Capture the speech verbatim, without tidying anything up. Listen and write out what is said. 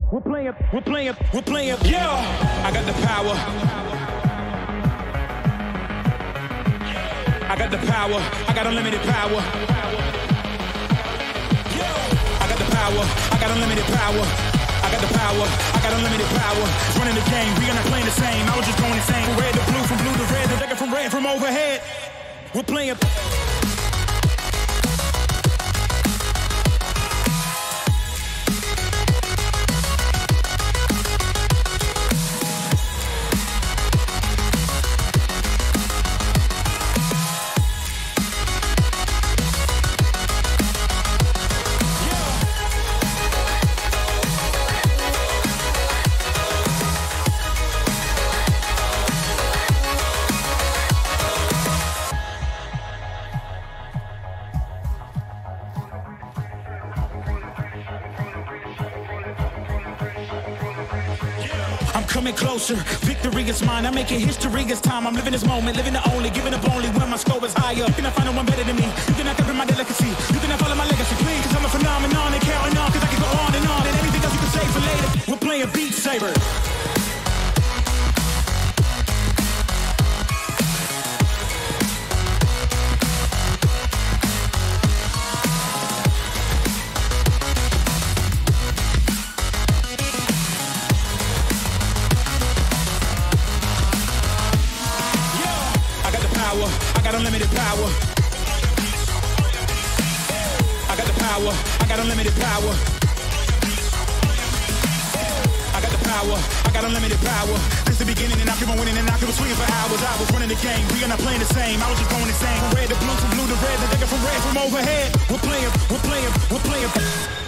We're playing, we're playing, we're playing, yeah! I got the power. I got the power, I got unlimited power. Yeah! I got the power, I got unlimited power. I got the power, I got unlimited power. Running the game, we are not playing the same. I was just going insane. From red to blue, from blue to red, the dagger from red from overhead. We're playing. Coming closer, victory is mine. I'm making history, it's time. I'm living this moment, living the only, giving up only when my score is higher. You cannot find no one better than me. You cannot copy my delicacy. You cannot follow my legacy, please. Cause I'm a phenomenon and counting on. Cause I can go on and on. And anything else you can say for later. We're playing beat Saber. I got unlimited power. I got the power. I got unlimited power. I got the power. I got unlimited power. Since the beginning, and I keep on winning, and I keep on swinging for hours. I was running the game. We are not playing the same. I was just going insane. From red to blue, from blue to red, the dagger from red from overhead. We're playing. We're playing. We're playing.